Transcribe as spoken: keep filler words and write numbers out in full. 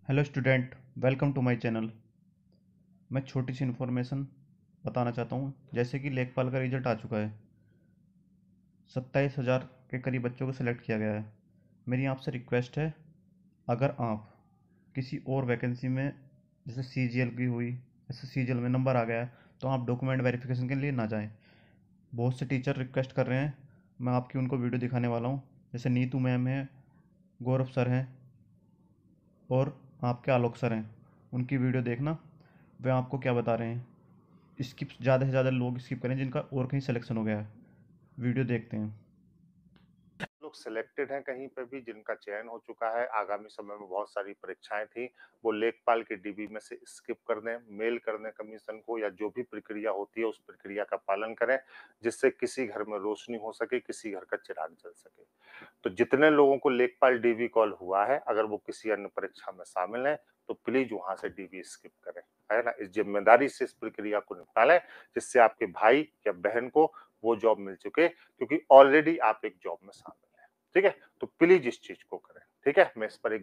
Hello student, welcome to my channel. मैं छोटी सी information बताना चाहता हूँ। जैसे कि लेखपाल का रिजल्ट आ चुका है। सत्ताईस हज़ार के करीब बच्चों को सिलेक्ट किया गया है। मेरी आपसे रिक्वेस्ट है, अगर आप किसी और वैकेंसी में, जैसे सी जी एल की हुई, जैसे सी जी एल में नंबर आ गया है, तो आप डॉक्यूमेंट वेरिफिकेशन के लिए ना जाएं। बहुत से टीचर रिक्वेस्ट कर रहे हैं, मैं आपकी उनको वीडियो दिखाने वाला हूँ। जैसे नीतू मैम है, गौरव सर हैं और आपके आलोक सर हैं। उनकी वीडियो देखना, वे आपको क्या बता रहे हैं। स्किप ज़्यादा से ज़्यादा लोग स्किप करें जिनका और कहीं सिलेक्शन हो गया है। वीडियो देखते हैं। लोग सिलेक्टेड हैं कहीं पे भी, जिनका चयन हो चुका है, आगामी समय में बहुत सारी परीक्षाएं थी, वो लेखपाल के डी बी में से स्किप कर दें, मेल कर दें कमीशन को, या जो भी प्रक्रिया होती है उस प्रक्रिया का पालन करें, जिससे किसी घर में रोशनी हो सके, किसी घर का चिराग जल सके। तो जितने लोगों को लेखपाल डी बी कॉल हुआ है, अगर वो किसी अन्य परीक्षा में शामिल है तो प्लीज वहां से डी बी स्किप करें, है ना। इस जिम्मेदारी से इस प्रक्रिया को निपटा लें, जिससे आपके भाई या बहन को वो जॉब मिल चुके, क्योंकि ऑलरेडी आप एक जॉब में शामिल हैं। ठीक है, तो प्लीज इस चीज को करें। ठीक है, मैं इस पर एक